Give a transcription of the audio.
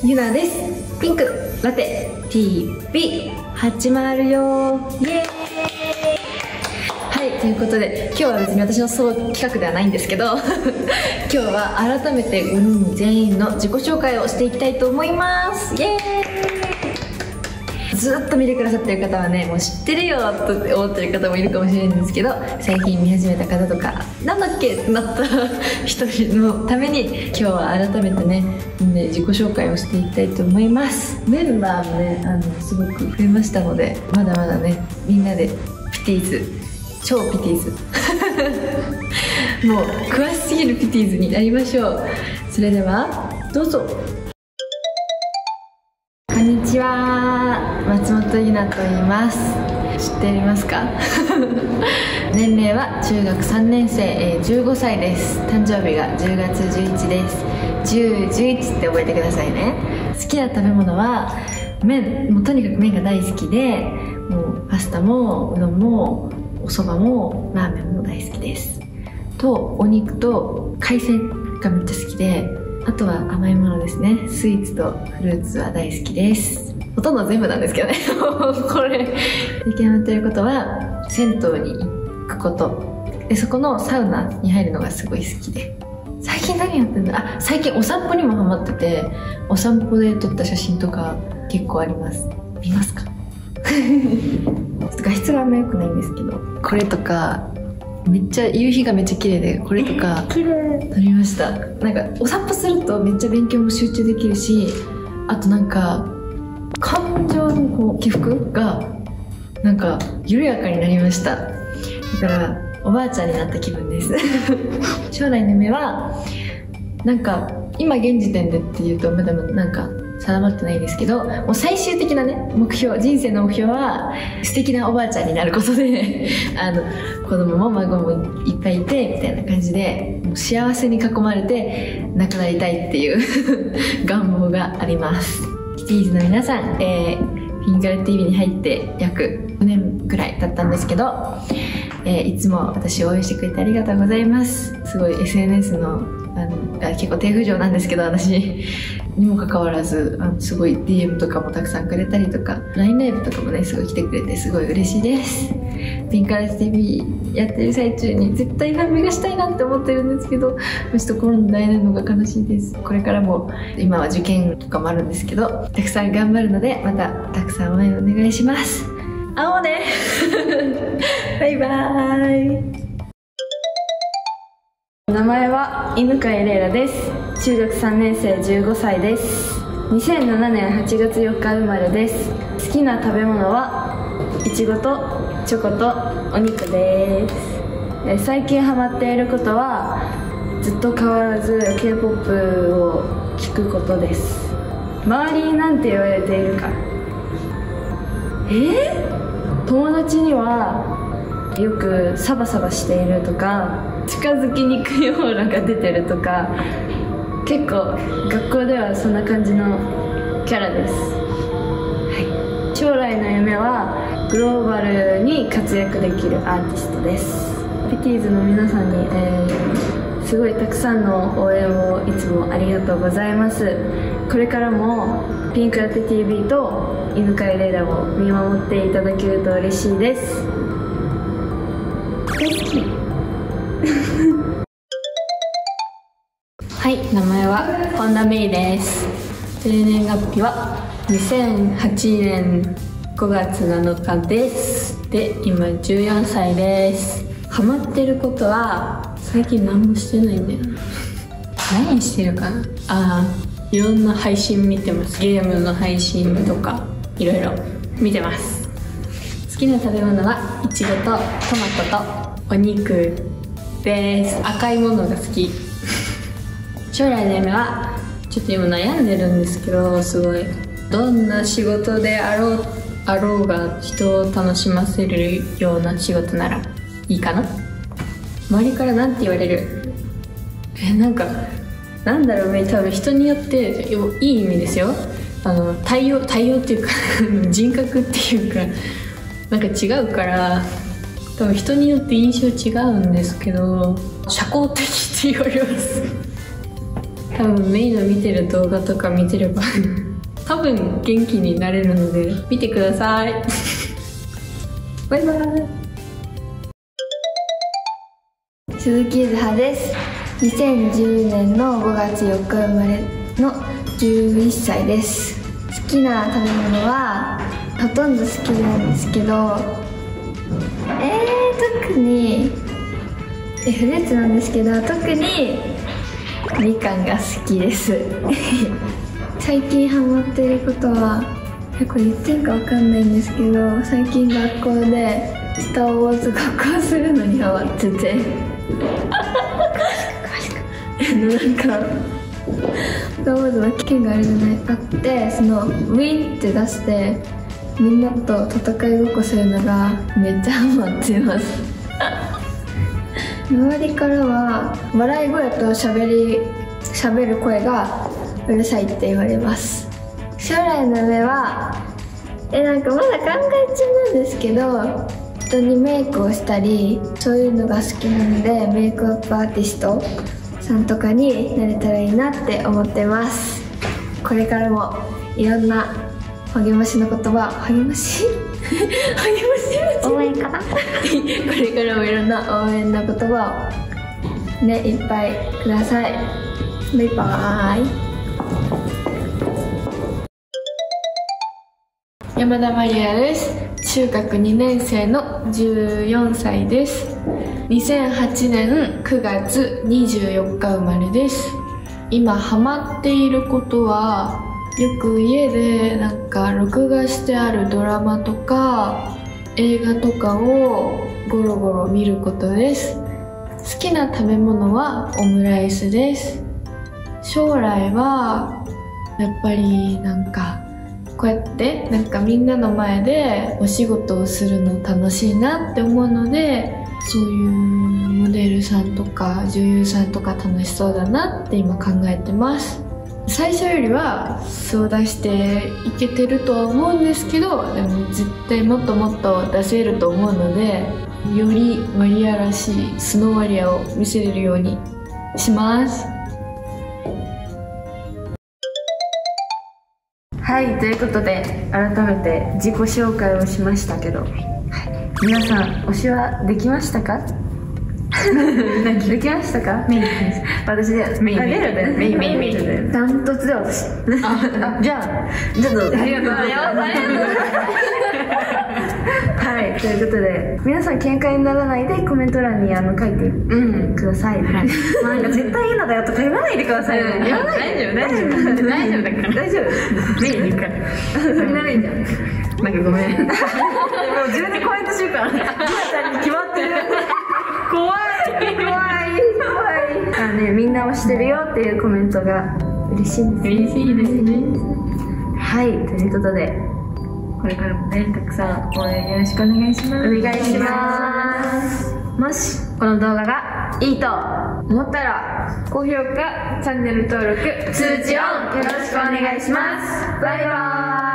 ゆなです。ピンクラテ TV 始まるよー、イエーイ。はい、ということで今日は別に私のソロ企画ではないんですけど今日は改めて5人全員の自己紹介をしていきたいと思います。イエーイ。ずっと見てくださってる方はね、もう知ってるよと思ってる方もいるかもしれないんですけど、最近見始めた方とかなんだっけってなった人のために今日は改めてね、みんなで自己紹介をしていきたいと思います。メンバーもね、すごく増えましたので、まだまだね、みんなでピティーズ、超ピティーズもう詳しすぎるピティーズになりましょう。それではどうぞ。こんにちは、松本ゆなと言います。知っていますか年齢は中学3年生、15歳です。誕生日が10月11です。10、11って覚えてくださいね。好きな食べ物は麺、もうとにかく麺が大好きで、もうパスタもうどんもお蕎麦もラーメンも大好きです。とお肉と海鮮がめっちゃ好きで、あとは甘いものですね。スイーツとフルーツは大好きです。ほとんど全部なんですけどねこれ最近ハマってることは銭湯に行くことで、そこのサウナに入るのがすごい好きで、最近何やってんだ、最近お散歩にもハマってて、お散歩で撮った写真とか結構あります。見ますか画質があんま良くないんですけど、これとかめっちゃ夕日がめっちゃ綺麗で、これとか撮りました。なんかお散歩するとめっちゃ勉強も集中できるし、あとなんか感情のこう起伏がなんか緩やかになりました。だからおばあちゃんになった気分です将来の夢はなんか今現時点でっていうとまだまだなんか定まってないんですけど、もう最終的なね目標、人生の目標は素敵なおばあちゃんになることで子供も孫もいっぱいいてみたいな感じで、もう幸せに囲まれて亡くなりたいっていう願望があります。キティーズの皆さん、ピンクラ TV に入って約5年ぐらい経ったんですけど、いつも私を応援してくれてありがとうございます。すごい SNS の結構低浮上なんですけど、私にもかかわらずすごい DM とかもたくさんくれたりとか、 LINE ライブとかもねすごい来てくれてすごい嬉しいです。ピンクラ TV やってる最中に絶対番組がしたいなって思ってるんですけど、ちょっとコロナで会えないのが悲しいです。これからも今は受験とかもあるんですけど、たくさん頑張るのでまたたくさん応援お願いします。会おうねバイバーイ。名前は犬飼レイラです。中学3年生、15歳です。2007年8月4日生まれです。好きな食べ物はいちごとチョコとお肉です。最近ハマっていることはずっと変わらず K-POP を聴くことです。周りに何て言われているか、友達にはよくサバサバしているとか、近づきにくいオーラが出てるとか、結構学校ではそんな感じのキャラです。はい、将来の夢はグローバルに活躍できるアーティストです。ピティーズの皆さんに、すごいたくさんの応援をいつもありがとうございます。これからもピンクラテ TV と犬飼レイラを見守っていただけると嬉しいです。大好きはい、名前は本田芽衣です。生年月日は2008年5月7日です。で、今14歳です。ハマってることは最近何もしてないんだよな何してるかな、いろんな配信見てます。ゲームの配信とかいろいろ見てます。好きな食べ物はいちごとトマトとお肉です。赤いものが好き将来の夢はちょっと今悩んでるんですけど、すごいどんな仕事であろうが人を楽しませるような仕事ならいいかな。周りから何て言われる、なんだろうね、多分人によっていい意味ですよ、対応っていうか人格っていうかなんか違うから、多分人によって印象違うんですけど、社交的って言われます多分メイの見てる動画とか見てれば多分元気になれるので見てくださいバイバイ。 鈴木ゆずはです。2010年の5月4日生まれの11歳です。好きな食べ物はほとんど好きなんですけど、特にフルーツなんですけど、特にみかんが好きです最近ハマってることは、これ言ってんかわかんないんですけど、最近学校でスター・ウォーズ学校するのにハマっててなんかスター・ウォーズの剣があってそのウィンって出してみんなと戦いごっこするのがめっちゃハマってます周りからは笑い声と喋る声がうるさいって言われます。将来の夢はなんかまだ考え中なんですけど、人にメイクをしたりそういうのが好きなので、メイクアップアーティストさんとかになれたらいいなって思ってます。これからもいろんな励ましの言葉、励まし応援かなこれからもいろんな応援の言葉をね、いっぱいください。バイバーイ。山田マリアです。中学2年生の14歳です。2008年9月24日生まれです。今ハマっていることは、よく家でなんか録画してあるドラマとか映画とかをゴロゴロ見ることです。好きな食べ物はオムライスです。将来はやっぱりなんかこうやってなんかみんなの前でお仕事をするの楽しいなって思うので、そういうモデルさんとか女優さんとか楽しそうだなって今考えてます。最初よりはそう出していけてるとは思うんですけど、でも絶対もっともっと出せると思うので、よりマリアらしいスノーマリアを見せれるようにします。はい、ということで改めて自己紹介をしましたけど、皆さん推しはできましたかできましたか？メインです。私でメインでダントツで私。じゃあちょっとありがとうございますはい、ということで皆さん喧嘩にならないでコメント欄に書いてください。なんか絶対いいのだよとか言わないでください。言わないで。大丈夫だから大丈夫。メインでいいからみんなメインじゃん。なんかごめんもう自分でコメントしようから決まってる怖いみんな推してるよっていうコメントが嬉しいんですね。嬉しいですね。はい、ということでこれからもね、たくさん応援よろしくお願いします。お願いします。もしこの動画がいいと思ったら高評価、チャンネル登録、通知オンよろしくお願いします。バイバーイ。